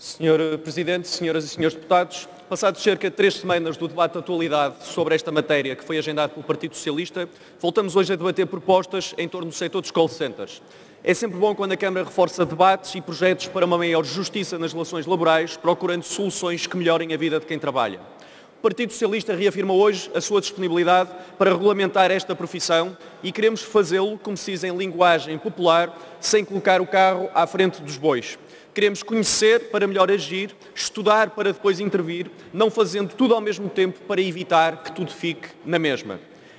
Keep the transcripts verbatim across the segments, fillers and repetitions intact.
senhor Presidente, senhoras e senhores deputados, passados cerca de três semanas do debate de atualidade sobre esta matéria que foi agendado pelo Partido Socialista, voltamos hoje a debater propostas em torno do setor dos call centers. É sempre bom quando a Câmara reforça debates e projetos para uma maior justiça nas relações laborais, procurando soluções que melhorem a vida de quem trabalha. O Partido Socialista reafirma hoje a sua disponibilidade para regulamentar esta profissão e queremos fazê-lo, como se diz em linguagem popular, sem colocar o carro à frente dos bois. Queremos conhecer para melhor agir, estudar para depois intervir, não fazendo tudo ao mesmo tempo para evitar que tudo fique na mesma.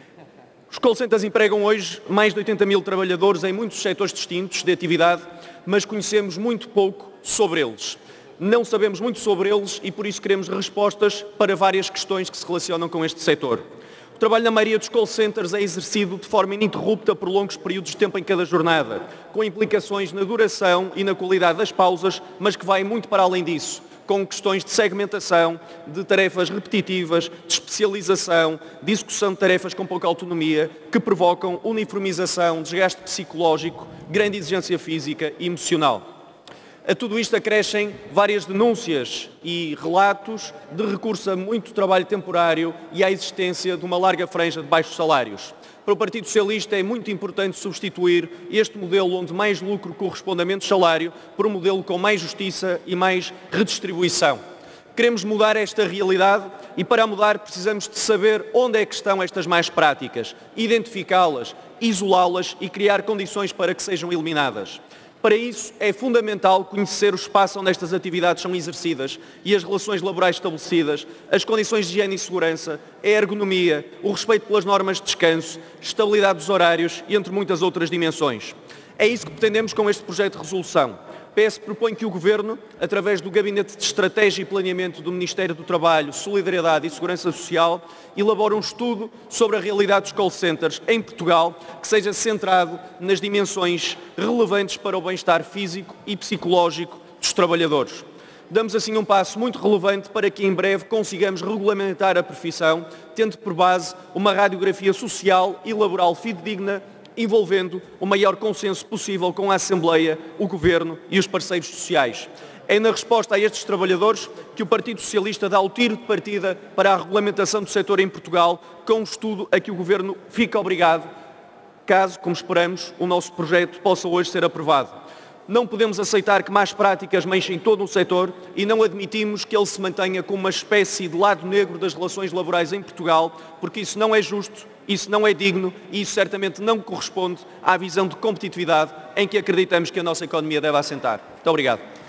Os call centers empregam hoje mais de oitenta mil trabalhadores em muitos setores distintos de atividade, mas conhecemos muito pouco sobre eles. Não sabemos muito sobre eles e por isso queremos respostas para várias questões que se relacionam com este setor. O trabalho na maioria dos call centers é exercido de forma ininterrupta por longos períodos de tempo em cada jornada, com implicações na duração e na qualidade das pausas, mas que vai muito para além disso, com questões de segmentação, de tarefas repetitivas, de especialização, de execução de tarefas com pouca autonomia, que provocam uniformização, desgaste psicológico, grande exigência física e emocional. A tudo isto acrescem várias denúncias e relatos de recurso a muito trabalho temporário e à existência de uma larga franja de baixos salários. Para o Partido Socialista é muito importante substituir este modelo onde mais lucro corresponde a menos salário por um modelo com mais justiça e mais redistribuição. Queremos mudar esta realidade e para mudar precisamos de saber onde é que estão estas más práticas, identificá-las, isolá-las e criar condições para que sejam eliminadas. Para isso, é fundamental conhecer o espaço onde estas atividades são exercidas e as relações laborais estabelecidas, as condições de higiene e segurança, a ergonomia, o respeito pelas normas de descanso, estabilidade dos horários e entre muitas outras dimensões. É isso que pretendemos com este projeto de resolução. O P S propõe que o Governo, através do Gabinete de Estratégia e Planeamento do Ministério do Trabalho, Solidariedade e Segurança Social, elabore um estudo sobre a realidade dos call centers em Portugal, que seja centrado nas dimensões relevantes para o bem-estar físico e psicológico dos trabalhadores. Damos assim um passo muito relevante para que em breve consigamos regulamentar a profissão, tendo por base uma radiografia social e laboral fidedigna, envolvendo o maior consenso possível com a Assembleia, o Governo e os parceiros sociais. É na resposta a estes trabalhadores que o Partido Socialista dá o tiro de partida para a regulamentação do setor em Portugal, com um estudo a que o Governo fica obrigado, caso, como esperamos, o nosso projeto possa hoje ser aprovado. Não podemos aceitar que más práticas manchem todo o setor e não admitimos que ele se mantenha como uma espécie de lado negro das relações laborais em Portugal, porque isso não é justo, isso não é digno e isso certamente não corresponde à visão de competitividade em que acreditamos que a nossa economia deve assentar. Muito obrigado.